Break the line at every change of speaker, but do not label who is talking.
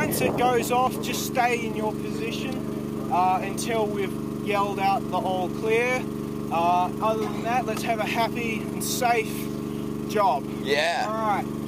once it goes off, just stay in your position until we've yelled out the all clear. Other than that, let's have a happy and safe job.
Yeah.
All right.